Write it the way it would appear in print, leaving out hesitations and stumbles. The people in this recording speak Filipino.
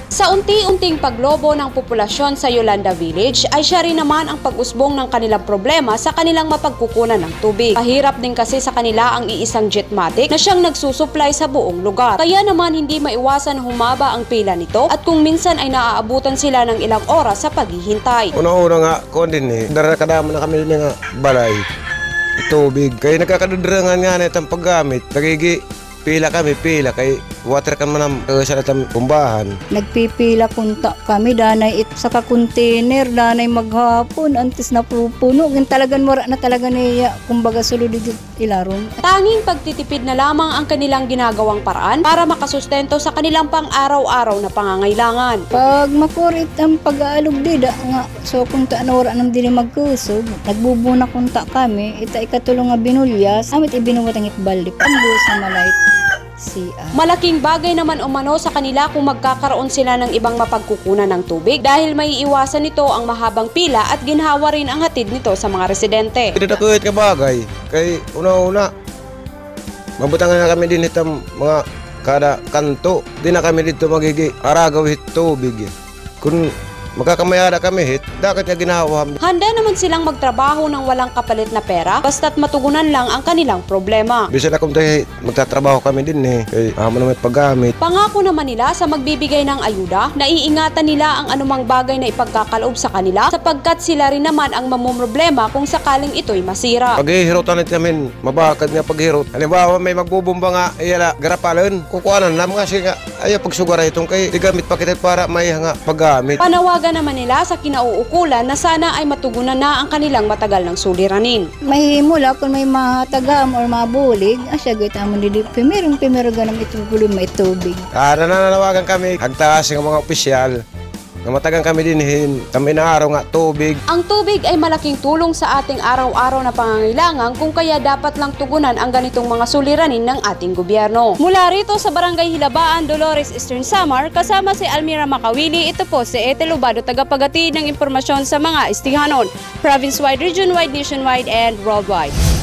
Sa unti-unting paglobo ng populasyon sa Yolanda Village ay siya rin naman ang pag-usbong ng kanilang problema sa kanilang mapagkukunan ng tubig. Mahirap din kasi sa kanila ang iisang Jetmatic na siyang nagsusupply sa buong lugar. Kaya naman hindi maiwasan humaba ang pila nito at kung minsan ay naaabutan sila ng ilang oras sa paghihintay. Una-una nga, kondin darakadama na kami nga balay. Tubig. Kaya nagkakadudurangan nga na itong paggamit. Pila kay water ka man sa natang pumbahan. Nagpipila kunta kami, danay sa ka-container, danay maghapon, antes na pupuno. Yung talagang mura na talaga niya, kumbaga sulod ilarong. Tanging pagtitipid na lamang ang kanilang ginagawang paraan para makasustento sa kanilang pang-araw-araw na pangangailangan. Pag makurit ang pag-aalog dida nga, so kunta na wala nang dili magkusog, nagbubuna kunta kami, ita ikatulong nga binulyas, amit ibinuwat ang itbaldi, pambus na malait. Malaking bagay naman umano sa kanila kung magkakaroon sila ng ibang mapagkukunan ng tubig dahil may iwasan nito ang mahabang pila at ginhawa rin ang hatid nito sa mga residente. Pinadakuhit ka bagay, kay una-una, mabutangan na kami din itong mga kada kanto, di na kami dito magigi aragaw hit tubig. Kung magkakamayada kami hit, dapat niya ginawa. Handa naman silang magtrabaho ng walang kapalit na pera basta't matugunan lang ang kanilang problema. Bisa na kung tayo magtatrabaho kami din kay amo na may paggamit. Pangako naman nila sa magbibigay ng ayuda na iingatan nila ang anumang bagay na ipagkakaloob sa kanila sapagkat sila rin naman ang mamumroblema kung sakaling ito'y masira. Paghihirotan natin, mabakad nga paghirot. Halimbawa may magbubumba nga, ayala, garapalan, kukuanan lang nga siya ayaw pagsugara itong kay digamit pa kita para may nga paggamit. Panawagan naman nila sa kinauukulan na sana ay matugunan na ang kanilang matagal ng suliranin. Mahimula kung may matagam or mabulig, asya gaya mo nili, pimerong ganang itulong may tubig. Nananawagan kami, hagtaas ng mga opisyal, na matagang kami dinhin, kami na araw nga tubig. Ang tubig ay malaking tulong sa ating araw-araw na pangangailangan kung kaya dapat lang tugunan ang ganitong mga suliranin ng ating gobyerno. Mula rito sa Barangay Hilabaan, Dolores, Eastern Samar, kasama si Almira Makawili, ito po si Ethel Ubado, tagapaghatid ng impormasyon sa mga Istihanon, province-wide, region-wide, nationwide, and worldwide.